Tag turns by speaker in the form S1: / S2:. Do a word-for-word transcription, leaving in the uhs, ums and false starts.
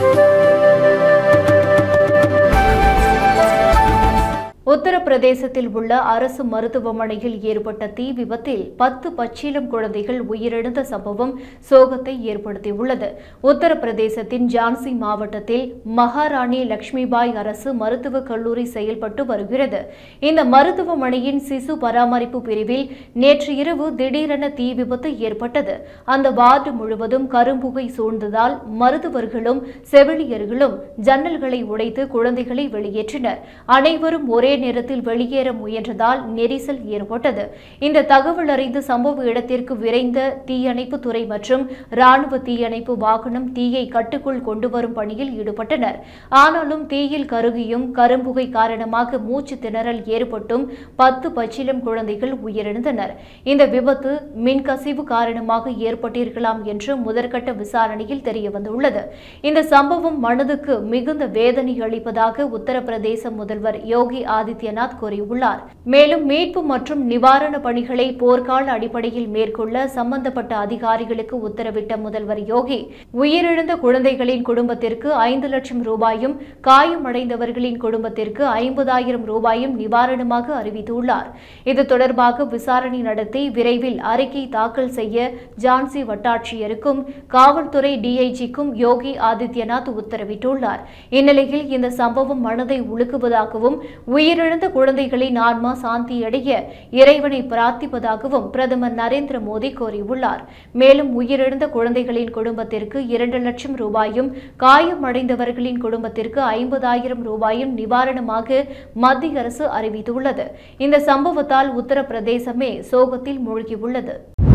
S1: உத்தரப்பிரதேசத்தில் உள்ள அரசு மருத்துவமனையில் ஏற்பட்ட தீ விபத்தில் பத்து பச்சிளம் குழந்தைகள் உயிரிழந்த சம்பவம் சோகத்தை ஏற்படுத்தியுள்ளது. உத்தரப்பிரதேசத்தின் ஜான்சி மாவட்டத்தில் மகாராணி லட்சுமிபாய் அரசு மருத்துவக் கல்லூரி செயல்பட்டு வருகிறது. இந்த மருத்துவமனையின் சிசு பராமரிப்பு பிரிவில் நேற்று இரவு திடீரென தீ விபத்து ஏற்பட்டது. அந்த வார்டு முழுவதும் கரும்புகை சூழ்ந்ததால் மருத்துவர்களும் செவிலியர்களும் ஜன்னல்களை உடைத்து குழந்தைகளை வெளியேற்றினர். அனைவரும் ஒரே நேரத்தில் வெளியேற முயன்றதால் நெரிசல் ஏற்பட்டது. இந்த தகவல் அறிந்து சம்பவ இடத்திற்கு விரைந்த தீயணைப்பு துறை மற்றும் ராணுவ தீயணைப்பு வாகனம் தீயை கட்டுக்குள் கொண்டுவரும் பணியில் ஈடுபட்டனர். ஆனாலும் தீயில் கருகியும் கரும்புகை காரணமாக மூச்சு திணறல் ஏற்பட்டும் பத்து பச்சிளம் குழந்தைகள் உயிரிழந்தனர். இந்த விபத்து மின்கசிவு காரணமாக ஏற்பட்டிருக்கலாம் என்று முதற்கட்ட விசாரணையில் தெரியவந்துள்ளது. இந்த சம்பவம் மனதுக்கு மிகுந்த வேதனை அளிப்பதாக உத்தரப்பிரதேச முதல்வர் யோகி ஆதித்யநாத் கூறியுள்ளார். மேலும் மீட்பு மற்றும் நிவாரண பணிகளை போர்க்கால அடிப்படையில் மேற்கொள்ள சம்பந்தப்பட்ட அதிகாரிகளுக்கு உத்தரவிட்ட முதல்வர் யோகி உயிரிழந்த குழந்தைகளின் குடும்பத்திற்கு ஐந்து லட்சம் ரூபாயும் காயமடைந்தவர்களின் குடும்பத்திற்கு ஐம்பதாயிரம் ரூபாயும் நிவாரணமாக அறிவித்துள்ளார். இது தொடர்பாக விசாரணை நடத்தி விரைவில் அறிக்கை தாக்கல் செய்ய ஜான்சி வட்டாட்சியருக்கும் காவல்துறை டிஐஜிக்கும் யோகி ஆதித்யநாத் உத்தரவிட்டுள்ளார். இந்நிலையில் இந்த சம்பவம் மனதை உலுக்குவதாகவும் உயிரிழந்த குழந்தைகளின் ஆன்மா சாந்தியடைய இறைவனை பிரார்த்திப்பதாகவும் பிரதமர் நரேந்திர மோடி கூறியுள்ளார். மேலும் உயிரிழந்த குழந்தைகளின் குடும்பத்திற்கு இரண்டு லட்சம் ரூபாயும் காயமடைந்தவர்களின் குடும்பத்திற்கு ஐம்பதாயிரம் ரூபாயும் நிவாரணமாக மத்திய அரசு அறிவித்துள்ளது. இந்த சம்பவத்தால் உத்தரப்பிரதேசமே சோகத்தில் மூழ்கியுள்ளது.